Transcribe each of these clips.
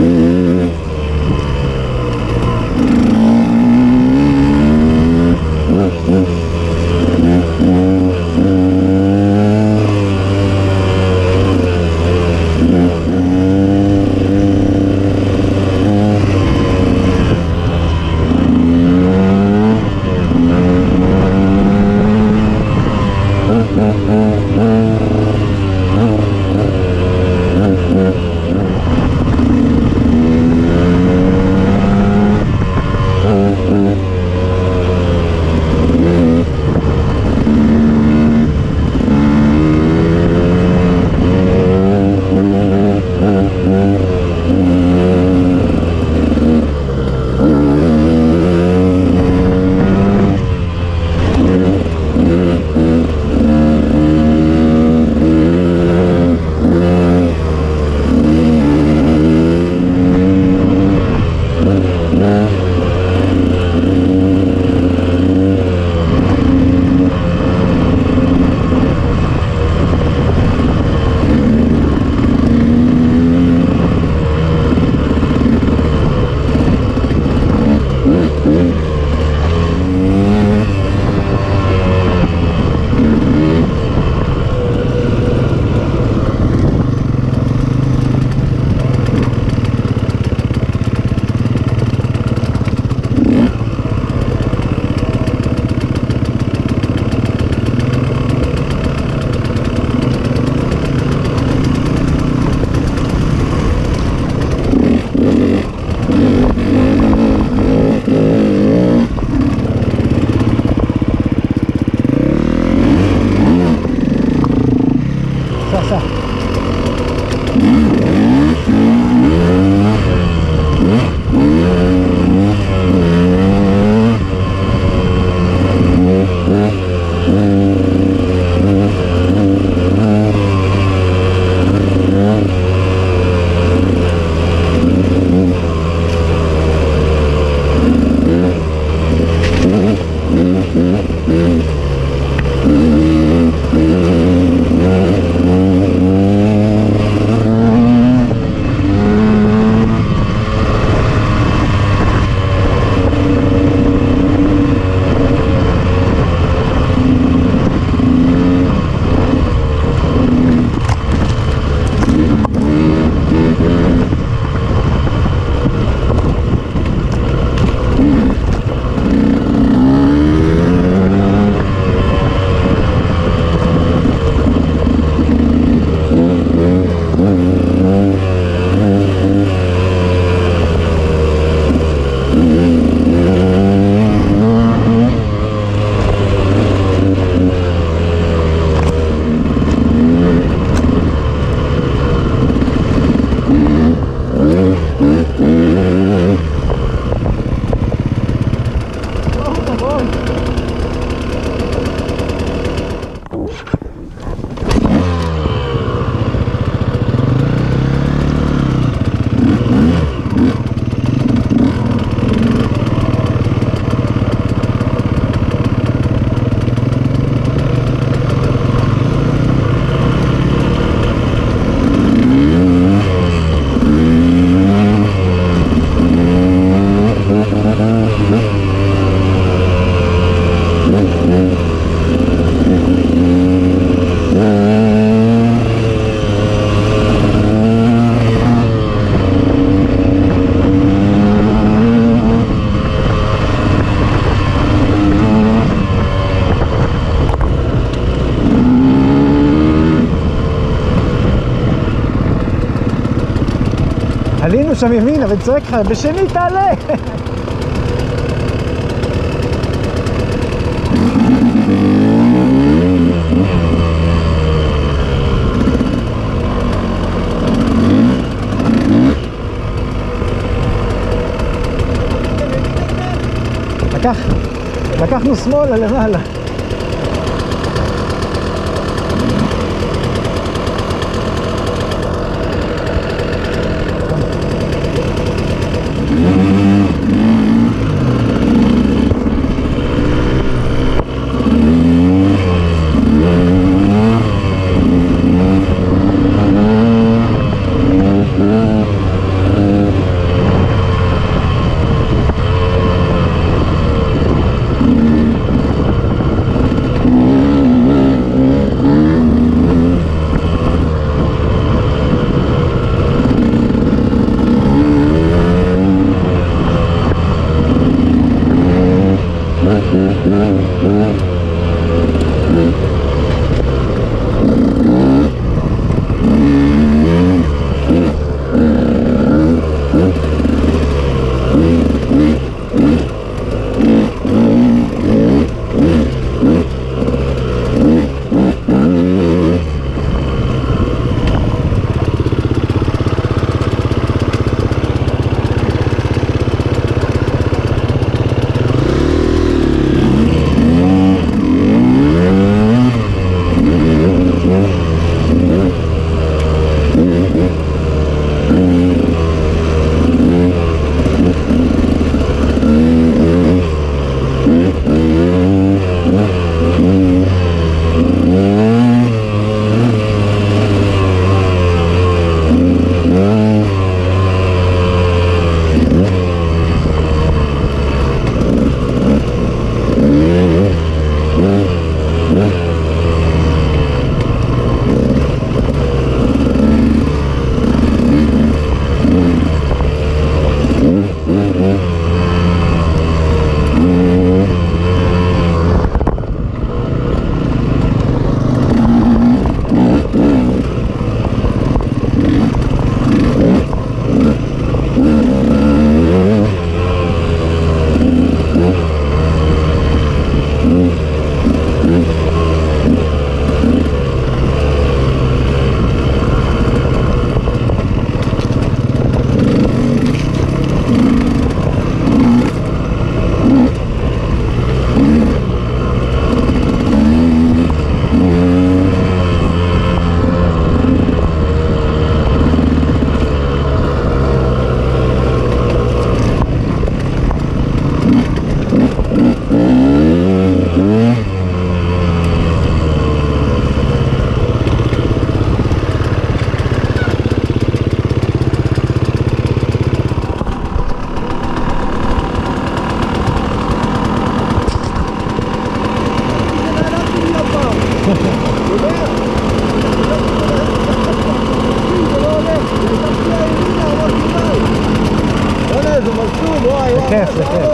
עלינו שם ימינה וצועק לך, בשני תעלה! לקחנו שמאלה למעלה. כיף, זה כיף.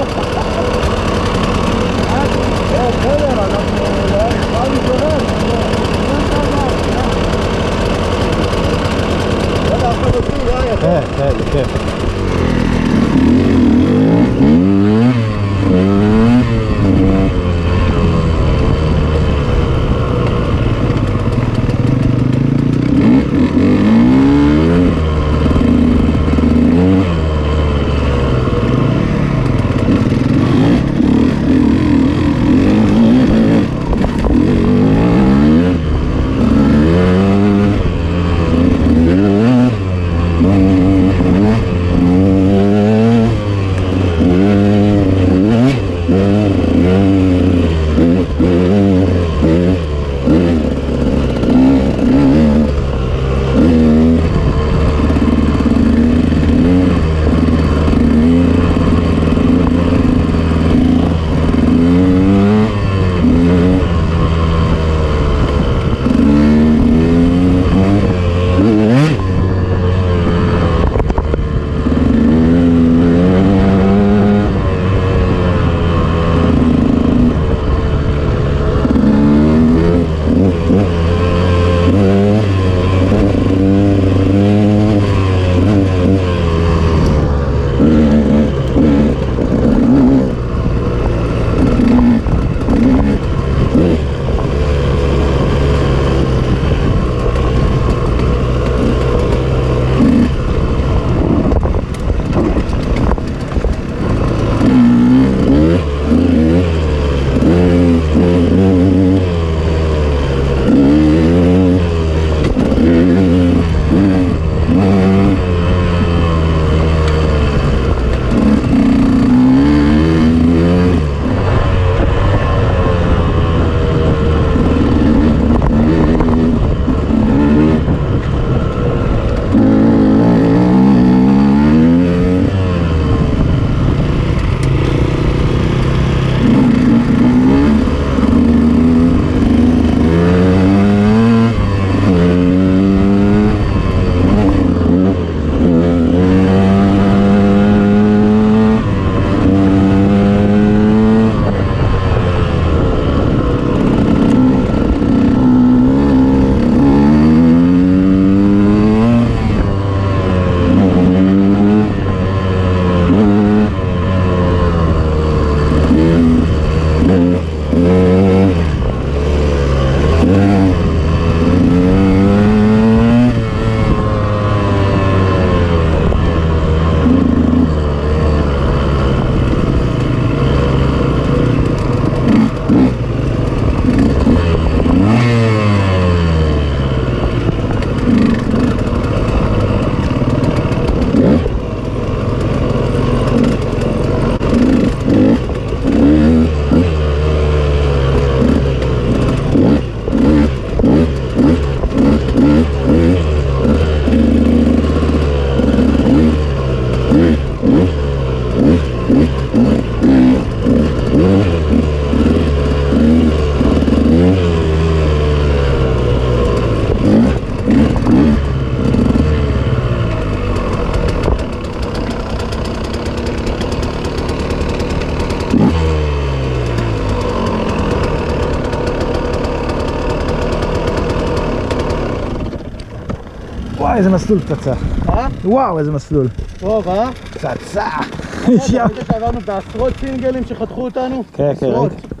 בסדר, אנחנו לא מתגורר. כן, זה כיף. וואי, איזה מסלול פצצה. וואו, איזה מסלול. טוב, פצצה. שעברנו בעשרות סינגלים שחתכו אותנו. כן, כן.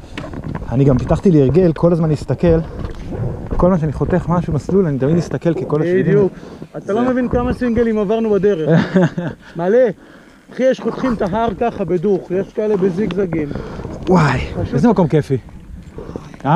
אני גם פיתחתי לי הרגל, כל הזמן להסתכל. כל מה שאני חותך משהו מסלול, אני תמיד אסתכל כי כל השבילים... בדיוק. אתה לא מבין כמה סינגלים עברנו בדרך. מלא. אחי, יש חותכים את ההר ככה בדוך, יש כאלה בזיגזגים. וואי, איזה מקום כיפי. אה?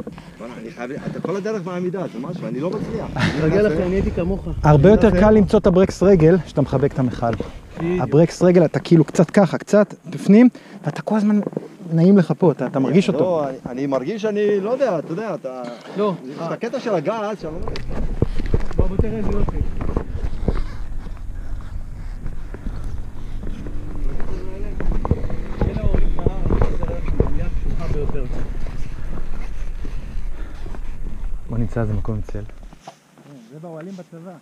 אתה כל הדרך בעמידה, זה משהו, אני לא מצליח. תרגל לך, אני הייתי כמוך. הרבה יותר קל למצוא את הברקס רגל שאתה מחבק את המכל. הברקס רגל, אתה כאילו קצת ככה, קצת בפנים, ואתה כל הזמן נעים לך פה, אתה מרגיש אותו. לא, אני מרגיש שאני לא יודע, אתה יודע, אתה... לא. את הקטע של הגז, שאני לא יודע. בוא תראה איזה יופי. בוא נמצא איזה מקום צל. זה באוהלים בצבא.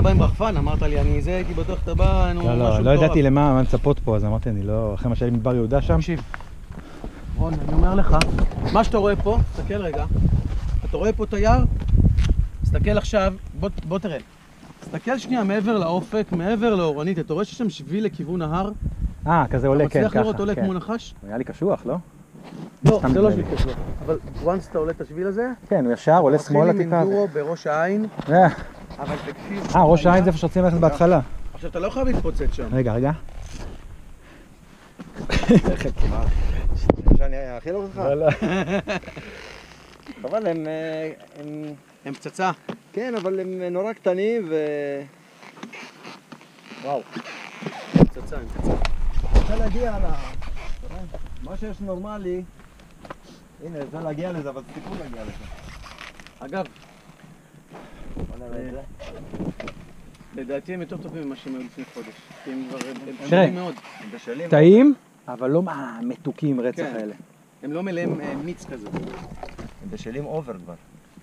בא עם רחפן, אמרת לי, אני זה, הייתי בטוח שאתה בא, נו, משהו לא ידעתי למה לצפות פה, אז אמרתי, אני לא, אחרי מה שהיה לי מדבר יהודה שם. תקשיב, רון, אני אומר לך, מה שאתה רואה פה, תסתכל רגע, אתה רואה פה תייר? תסתכל עכשיו, בוא תראה. תסתכל שנייה מעבר לאופק, מעבר לאורנית, אתה רואה שיש שם שביל לכיוון ההר? כזה עולה, כן, ככה. אתה מצליח לראות עולה כמו נחש? היה לי קשוח, לא? לא, זה לא שביל קשוח. אבל once אתה עולה את השביל הזה, כן, הוא ישר, עולה שמאלה מתחיל טיפה. עם אינדורו בראש העין, אבל תקשיב... ראש העין זה איפה שרוצים ללכת בהתחלה. עכשיו, אתה לא חייב להתפוצץ שם. רגע. שאני אכיל אותך? לא. אבל הם פצצה. כן, אבל הם נורא קטנים וואו. פצצה. רוצה להגיע מה שיש נורמלי, הנה, אפשר להגיע לזה, אבל סיפור להגיע לזה. אגב, בוא נראה את זה. לדעתי הם יותר טובים ממה שהם היו לפני חודש. כי הם כבר... הם תראה. טובים מאוד. הם בשלים. טעים, אבל לא מתוקים רצח כן. האלה. הם לא מלאים מיץ כזה. הם בשלים אובר כבר.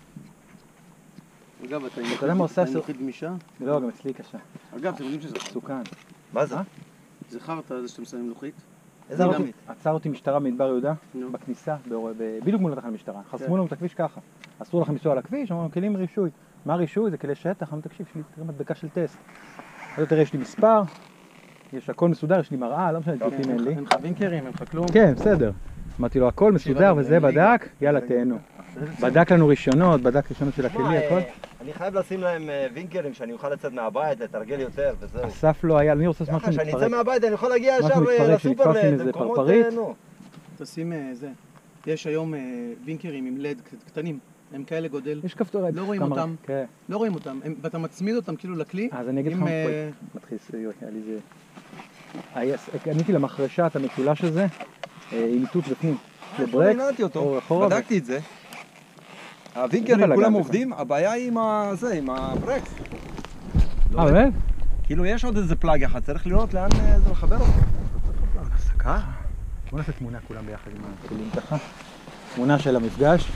אגב, אתה יודע מה עושה עם לוחית גמישה? לא, גם אצלי קשה. אגב, אתם יודעים שזה מסוכן. מה זה? זה חרטא, זה שאתם שמים לוחית. איזה אני לוחית? עצר אותי משטרה מדבר יהודה, נו. בכניסה, בדיוק מול התחנת משטרה. חסמו לנו את הכביש ככה. אסור לכם לנסוע על הכביש, אמרנו, כלים רישוי. מה רישוי? זה כלי שטח. אמרנו, תקשיב, יש לי תראה מדבקה של טסט. אז תראה, יש לי מספר, יש הכל מסודר, יש לי מראה, לא משנה, טיפים אין לי. אין לך וינקרים, אין לך כלום. כן, בסדר. אמרתי לו, הכל מסודר וזה, בדק, יאללה, תהנו. בדק לנו רישיונות, בדק רישיונות של הכלי, הכל. אני חייב לשים להם וינקרים שאני אוכל לצאת מהבית, לתרגל יותר וזהו. אסף לא היה, אני רוצה לעשות משהו ככה, שאני אצא מתפרק. מהבית, אני יכול להגיע משהו ישר מתפרק, לסופר, שנתפס עם איזה למקומות, פרפרית. נו. תשים זה. יש היום וינקרים עם לד קטנים. הם כאלה גודל. יש כפתור, לא רואים אותם. כן. לא רואים אותם. ואתה מצמיד אותם כאילו לכלי. אז אני אגיד לך, עם, מתחיל סיוע, היה לי זה... קניתי למחרשה את המשולש הזה, עם איתות בפנים. לברקס, נענתי אותו, או אחורה. בדקתי את זה. הווינקרים כולם עובדים, הבעיה היא עם הברקס. באמת? כאילו יש עוד איזה פלאג אחד, צריך לראות לאן זה לחבר אותו. הפסקה? בוא נעשה תמונה כולם ביחד עם הכלים ככה. תמונה של המפגש.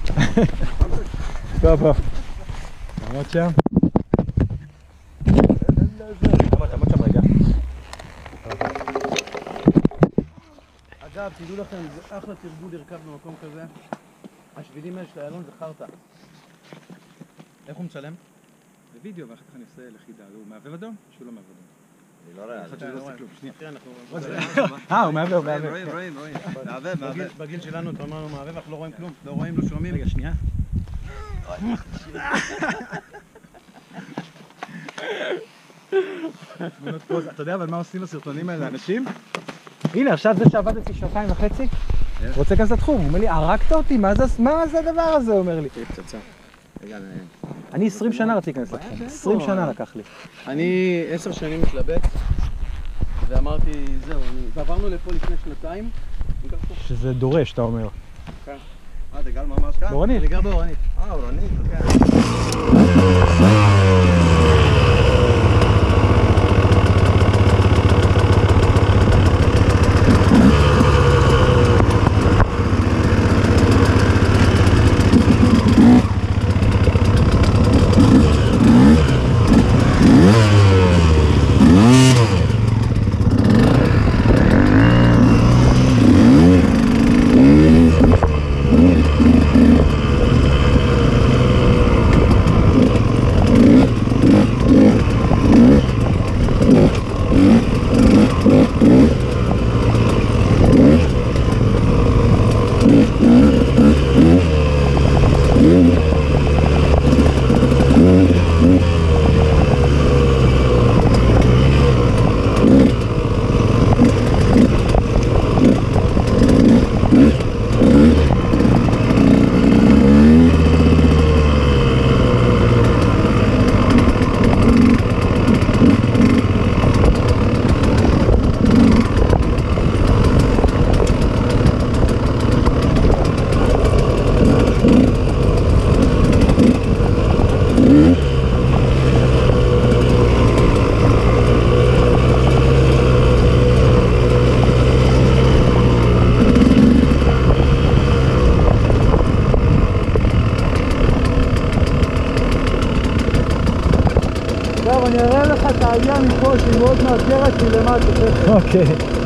טוב. תעמוד שם. תעמוד שם רגע. אגב, תדעו לכם, זה אחלה תרגול לרכב במקום כזה. השבילים האלה של איילון זה חרטא. איך הוא מצלם? בווידאו, ואחר כך אני עושה לחידה. הוא מעבב אדום? שהוא לא מעבב אדום. אני לא רואה. חשבתי שלא עושה כלום, שנייה. אנחנו... הוא מעבב. רואים. מעבב. בגיל שלנו אתה אומר לנו מעבב, אנחנו לא רואים כלום. לא רואים, לא שומעים. רגע, שנייה. אתה יודע אבל מה עושים בסרטונים האלה לאנשים? הנה, עכשיו זה שעבד אצלי 2.5 רוצה כזה תחום, הוא אומר לי, הרגת אותי? מה זה הדבר הזה? הוא אומר לי. פצצה. אני 20 שנה רציתי להיכנס לתחום, 20 שנה לקח לי. אני 10 שנים מתלבט, ואמרתי, זהו, ועברנו לפה לפני שנתיים. שזה דורש, אתה אומר. אתה גר ממש כאן? באורנית. אני גר באורנית. אורנית, כן. את העלייה מפה שהיא מאוד מאתגרת מלמטה. אוקיי.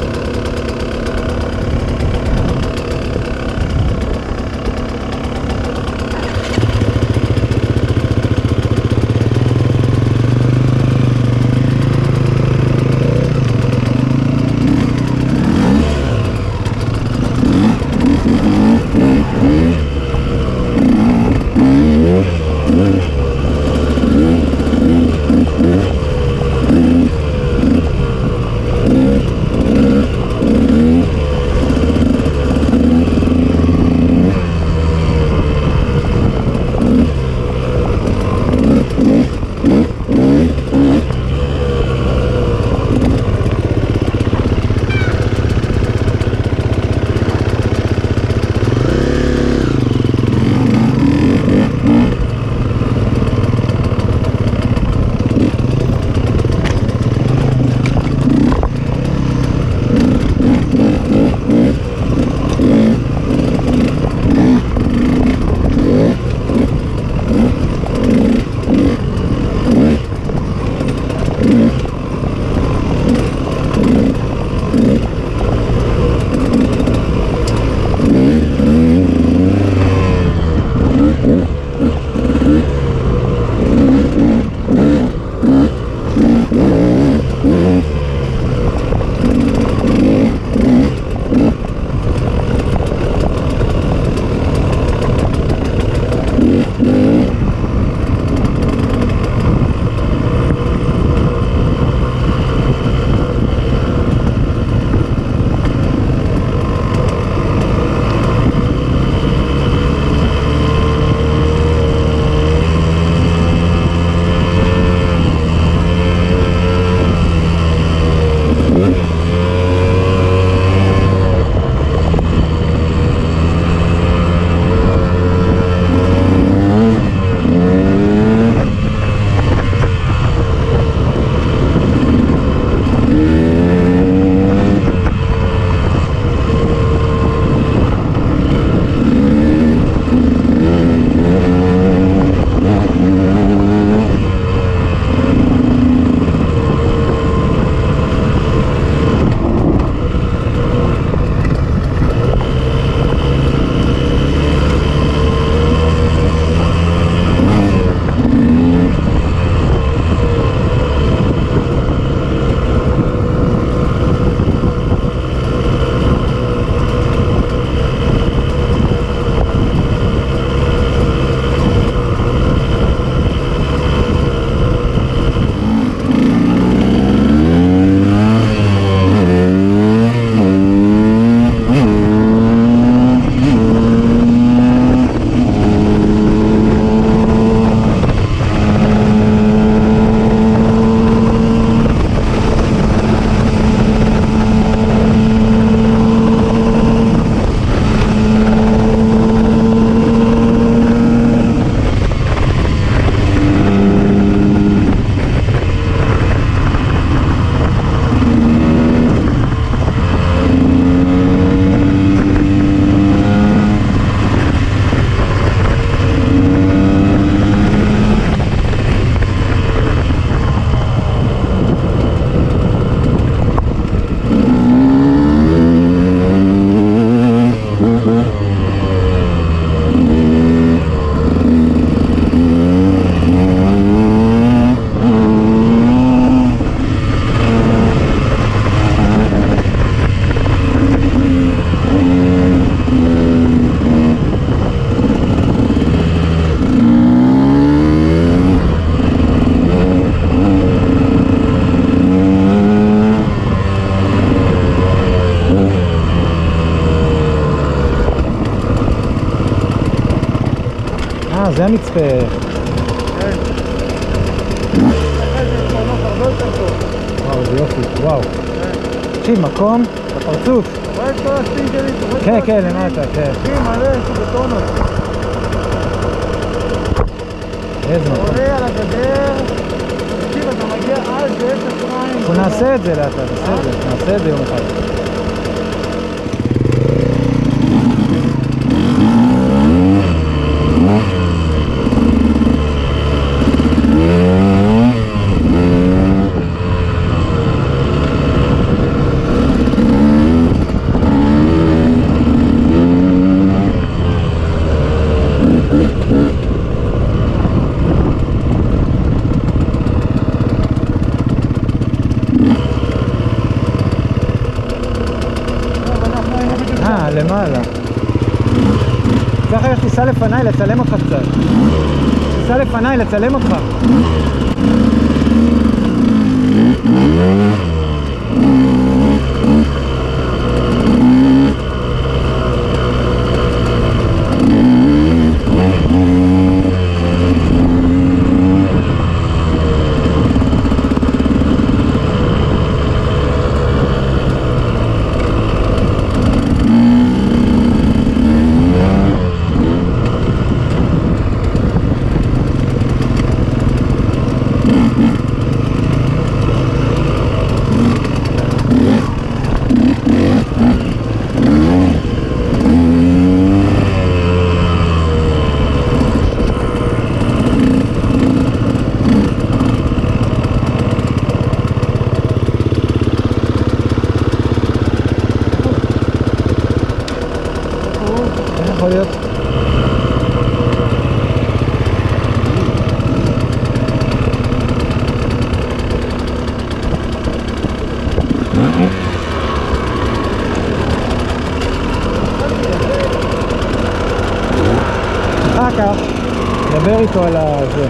זה המצפה. כן. אחרי זה יש הרבה יותר טוב. וואו, זה יופי, וואו. תקשיב, מקום בפרצוף. רואה את כל הסטינגלים? כן, כן, למטה, כן. תקשיב, מלא, בטונות. איזה מקום. עולה על הגדר. תקשיב, אתה מגיע עד ב-0-2. אנחנו נעשה את זה לאט, נעשה את זה יום אחד. למעלה. ככה יש טיסה לפניי לצלם אותך קצת. טיסה לפניי לצלם אותך. יכול להיות. אחר כך דבר איתו על זה.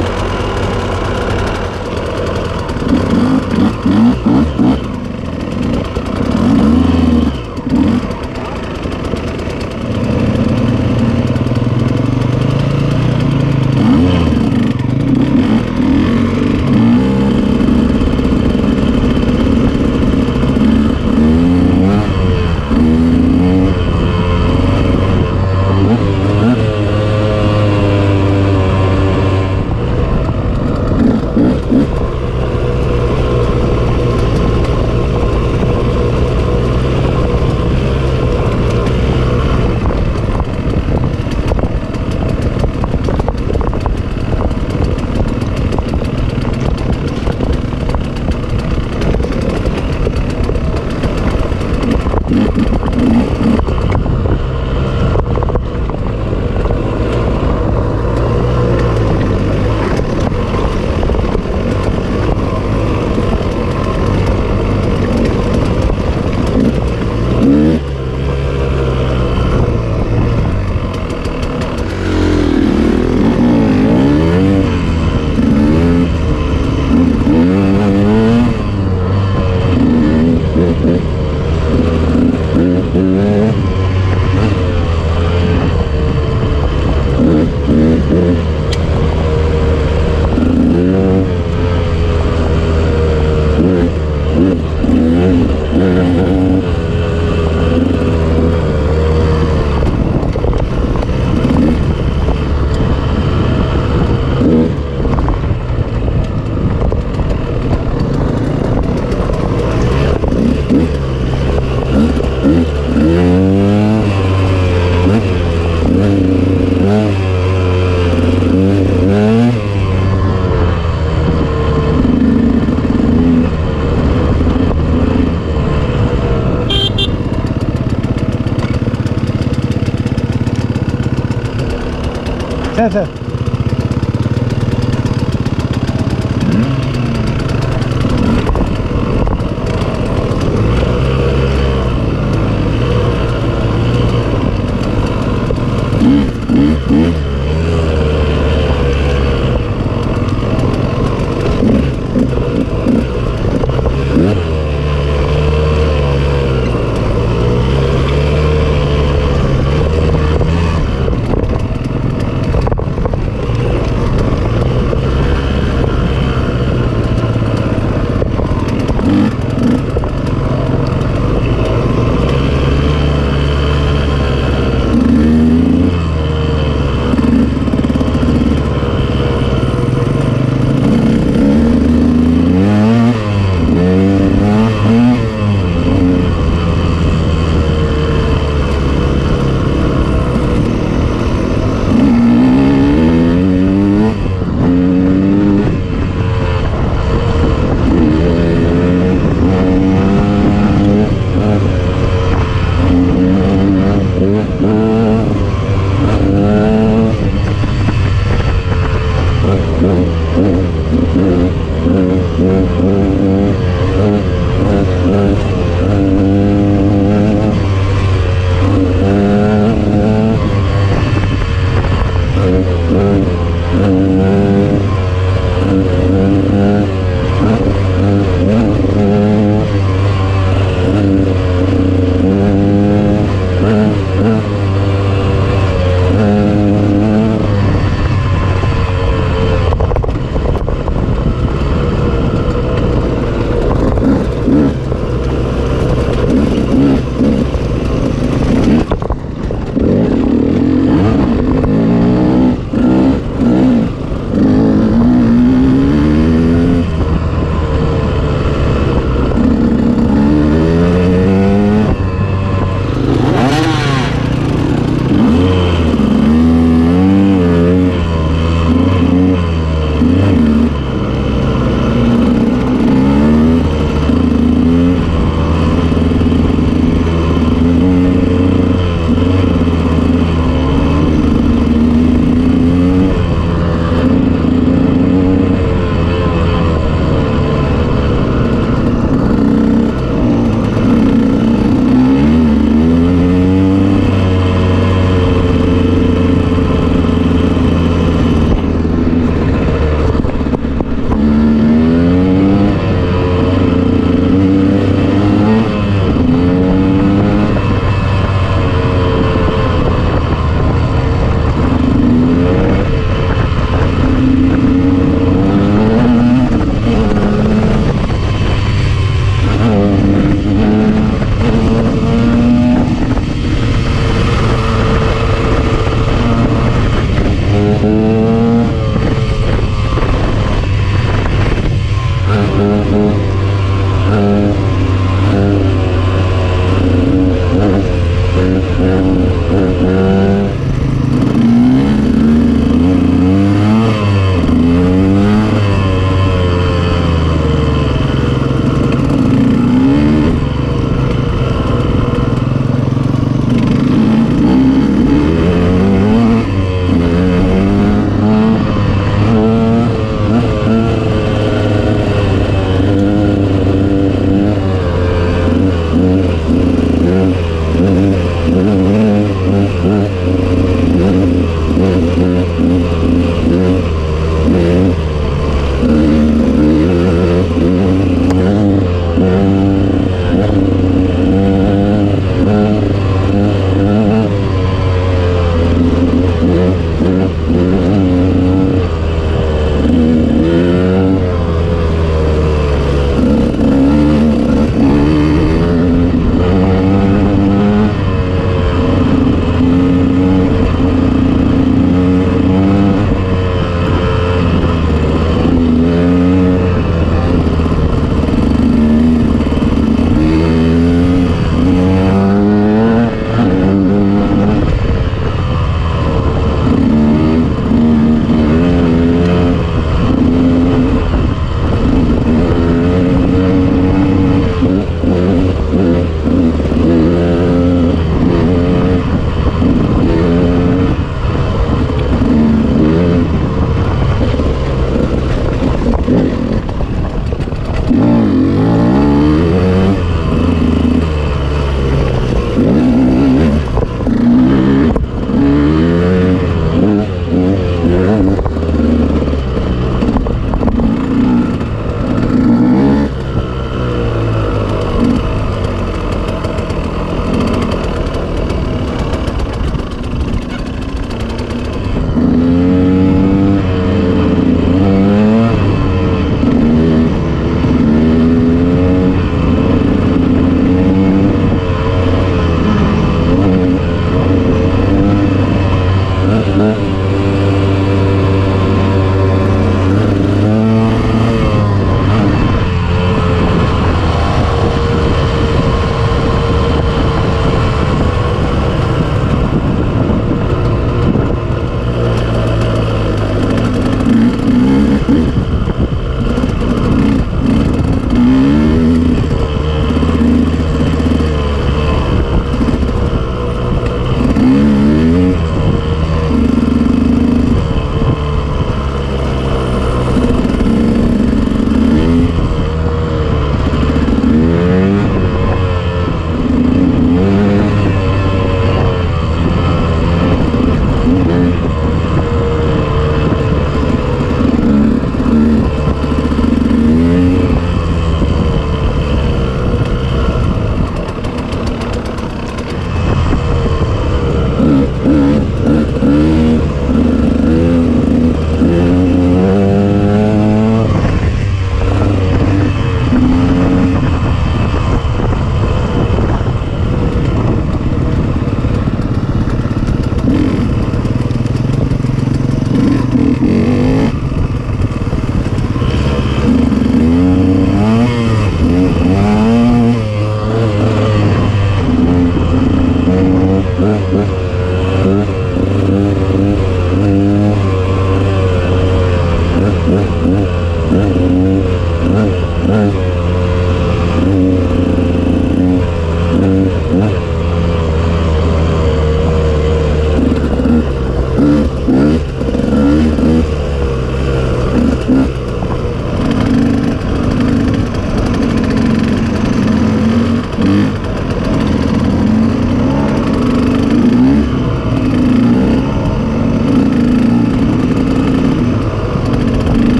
בסדר.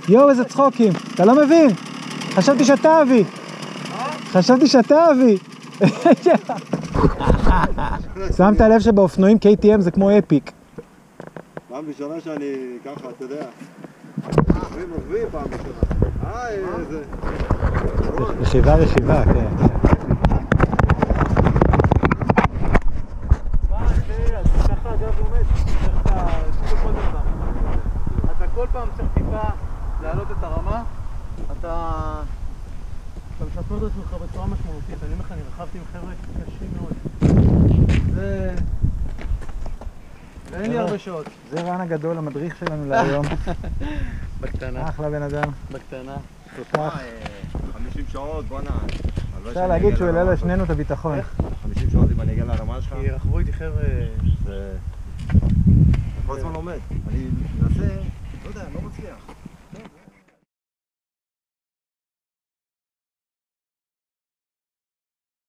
יואו, איזה צחוקים. אתה לא מבין? חשבתי שאתה אבי. חשבתי שאתה אבי. שמת לב שבאופנועים KTM זה כמו אפיק. פעם ראשונה שאני ככה, אתה יודע. רוכבים פעם ראשונה. איזה... רכיבה, כן. אתה כל פעם צריך טיפה להעלות את הרמה, אתה משפר את עצמך בצורה משמעותית. אני אומר לך, אני רכבתי עם חבר'ה קשים מאוד. ואין לי הרבה שעות. זה רן הגדול, המדריך שלנו להיום. בקטנה. אחלה בן אדם. בקטנה. תותח. 50 שעות, בוא'נה. אפשר להגיד שהוא העלה לשנינו את הביטחון. 50 שעות אם אני אגיע לרמה שלך. כי רכבו איתי חבר'ה... זה... כל הזמן לומד. אני מנסה, לא יודע, לא מצליח.